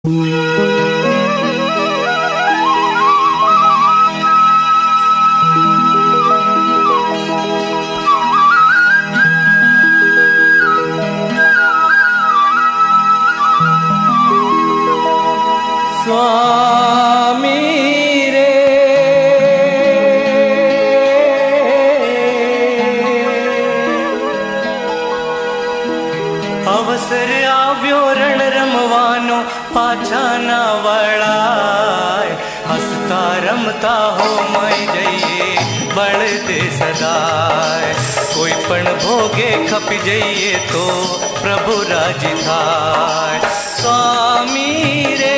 अवसर आव्यो रण रमवानो पाछा ना वळाय। हसता रमता हो मई जइए बळ दे सदाय। कोई पण भोगे खपी जइए तो प्रभु राजी थाय। स्वामी रे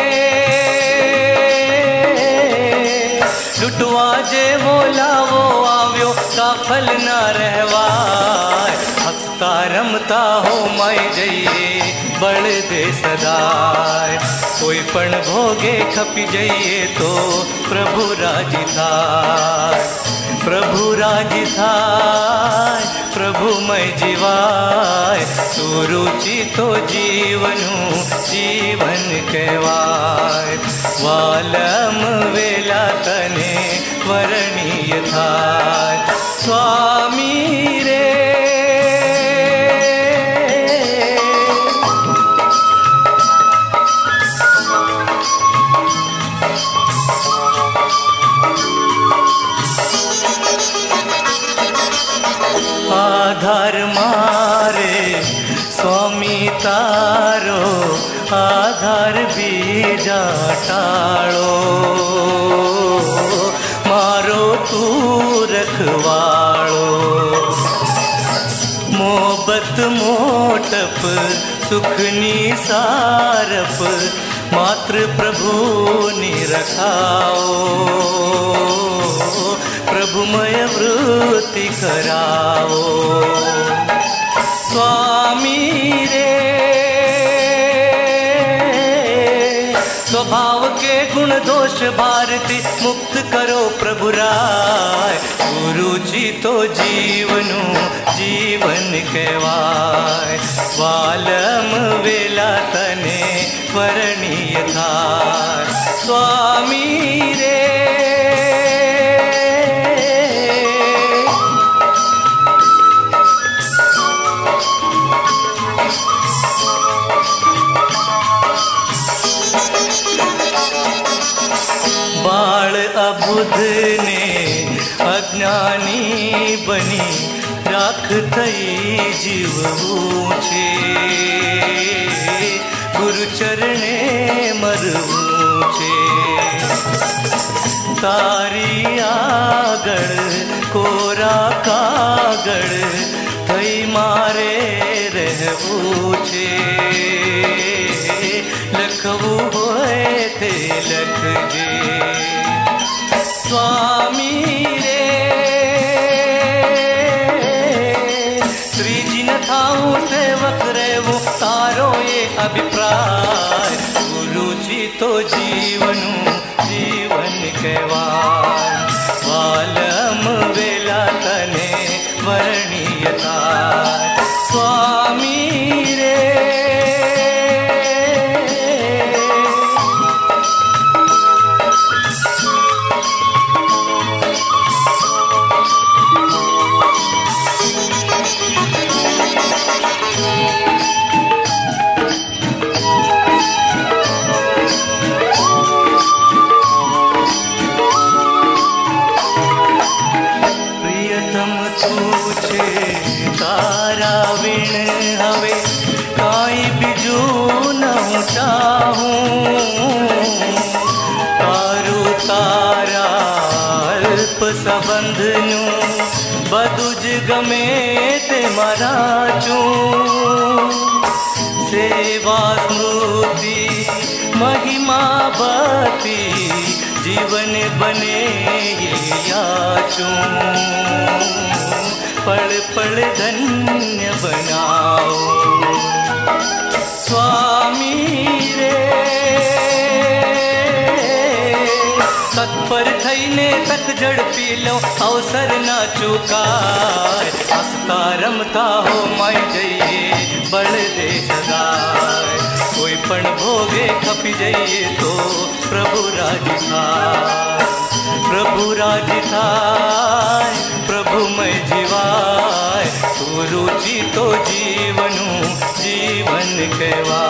लुटवा जे बोलावो आव्यो काफल ना रहवाय। हसता रमता हो माई जइए बळ दे सदाय। कोई पण भोगे खपी जइए तो प्रभु राजी थाय। प्रभु राजी थाय प्रभु मय जीवाय। सुरुचि तो जीवनु जीवन कहवाय। वालम वेला तने वरणीय थाय। स्वामी रे आधार मारे स्वामी तारो आधार बीजा टाळो। मारो तू रखवाळो मोहब्बत मोटप सुखनी सारप मात्र प्रभु नि रखाओ। प्रभुमय वृत्ति कराओ। स्वामी रे स्वभाव के गुण दोष भारती मुक्त करो प्रभु राय। गुरुजी तो जीवनु जीवन कहवाय। वालम वेला तने वरणीय थाय। स्वामी रे बाळ अबुध ने अज्ञानी बनी राख थई जीव ऊंचे। गुरु चरणे मरवूचे तारी आगळ कोरा कागळ थई मारे रहवूचे। लखवू होए थे लखजे। स्वामी रे श्री जी न थाऊं सेवक रहूं तारो ये अभिप्राय। गुरु जी तो जीवनु जीवन कहवाय। वालम वेला तने वरणीय थाय। स्वामी रे तारा विण हवे काई बिजू न चाहूं। तारू तारा अल्प संबंधनु बदुज गमे ते मराचू। सेवा स्मृति महिमा भक्ति जीवन बने ये याचू। पल पल धन्य बनाओ। स्वामी रे तत्पर थईने तक जड़ पी लो अवसर ना चुकाय। हंसता रमता हो माई जइए बळ दे सदाय। कोई पण भोगे खपी जाइए तो प्रभु राजी थाय, प्रभु राजी थाय, प्रभु मैं जीवाय, तू रुचि तो जीवनु जीवन कहवा।